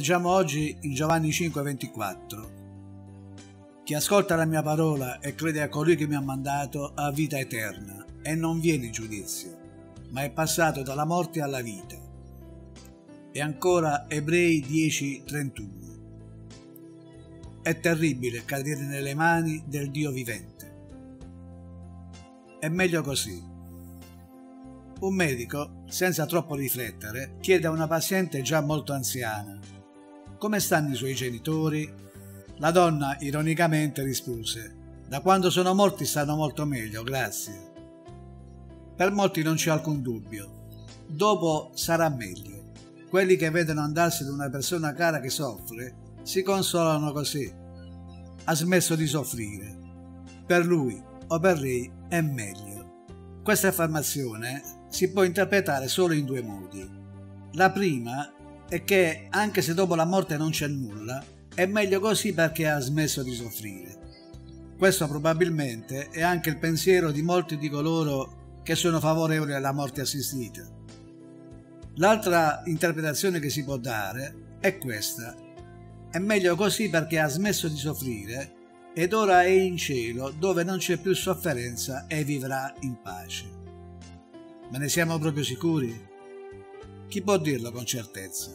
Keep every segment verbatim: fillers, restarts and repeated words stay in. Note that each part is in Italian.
Leggiamo oggi in Giovanni cinque ventiquattro. Chi ascolta la mia parola e crede a colui che mi ha mandato ha vita eterna e non viene in giudizio, ma è passato dalla morte alla vita. E ancora Ebrei dieci trentuno. È terribile cadere nelle mani del Dio vivente. È meglio così. Un medico, senza troppo riflettere, chiede a una paziente già molto anziana: come stanno i suoi genitori? La donna ironicamente rispose: da quando sono morti stanno molto meglio, grazie. Per molti non c'è alcun dubbio. Dopo sarà meglio. Quelli che vedono andarsene una persona cara che soffre si consolano così. Ha smesso di soffrire. Per lui o per lei è meglio. Questa affermazione si può interpretare solo in due modi. La prima è che, anche se dopo la morte non c'è nulla, è meglio così perché ha smesso di soffrire. Questo probabilmente è anche il pensiero di molti di coloro che sono favorevoli alla morte assistita. L'altra interpretazione che si può dare è questa: è meglio così perché ha smesso di soffrire ed ora è in cielo dove non c'è più sofferenza e vivrà in pace. Ma ne siamo proprio sicuri? Chi può dirlo con certezza?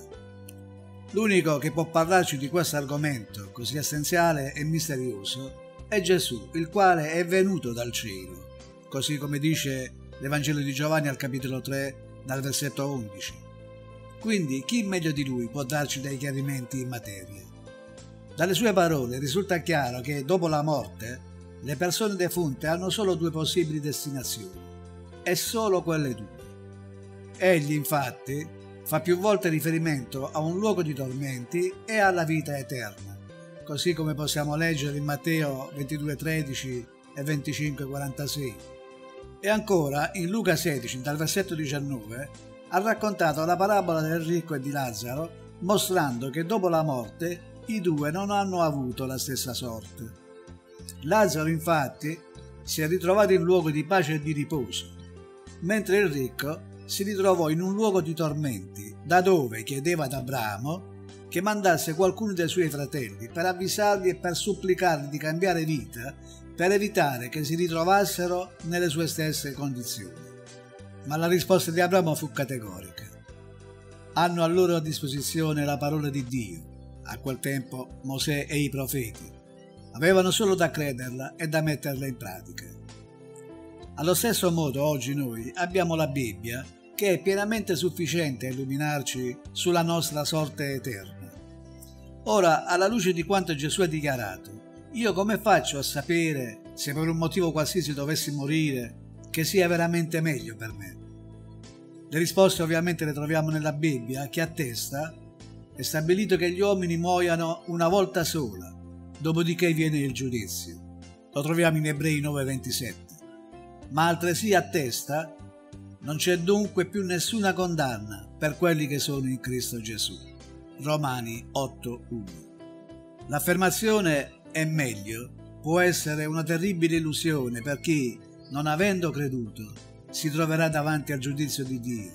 L'unico che può parlarci di questo argomento così essenziale e misterioso è Gesù, il quale è venuto dal cielo, così come dice l'Evangelo di Giovanni al capitolo tre, dal versetto undici. Quindi chi meglio di lui può darci dei chiarimenti in materia? Dalle sue parole risulta chiaro che dopo la morte le persone defunte hanno solo due possibili destinazioni, e solo quelle due. Egli infatti fa più volte riferimento a un luogo di tormenti e alla vita eterna, così come possiamo leggere in Matteo ventidue tredici e venticinque quarantasei. E ancora in Luca sedici, dal versetto diciannove, ha raccontato la parabola del ricco e di Lazzaro, mostrando che dopo la morte i due non hanno avuto la stessa sorte. Lazzaro infatti si è ritrovato in luogo di pace e di riposo, mentre il ricco si ritrovò in un luogo di tormenti, da dove chiedeva ad Abramo che mandasse qualcuno dei suoi fratelli per avvisarli e per supplicarli di cambiare vita, per evitare che si ritrovassero nelle sue stesse condizioni. Ma la risposta di Abramo fu categorica. Hanno a loro disposizione la parola di Dio. A quel tempo Mosè e i profeti avevano solo da crederla e da metterla in pratica. Allo stesso modo oggi noi abbiamo la Bibbia, che è pienamente sufficiente a illuminarci sulla nostra sorte eterna. Ora, alla luce di quanto Gesù ha dichiarato, io come faccio a sapere, se per un motivo qualsiasi dovessi morire, che sia veramente meglio per me? Le risposte ovviamente le troviamo nella Bibbia, che attesta: è stabilito che gli uomini muoiano una volta sola, dopodiché viene il giudizio. Lo troviamo in Ebrei nove ventisette. Ma altresì attesta: non c'è dunque più nessuna condanna per quelli che sono in Cristo Gesù. Romani otto uno. L'affermazione è meglio può essere una terribile illusione per chi, non avendo creduto, si troverà davanti al giudizio di Dio.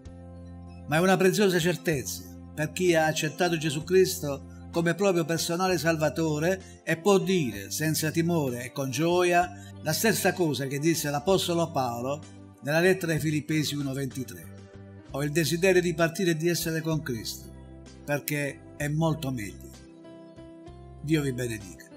Ma è una preziosa certezza per chi ha accettato Gesù Cristo come proprio personale Salvatore e può dire senza timore e con gioia la stessa cosa che disse l'Apostolo Paolo nella lettera ai Filippesi uno ventitré: ho il desiderio di partire e di essere con Cristo, perché è molto meglio. Dio vi benedica.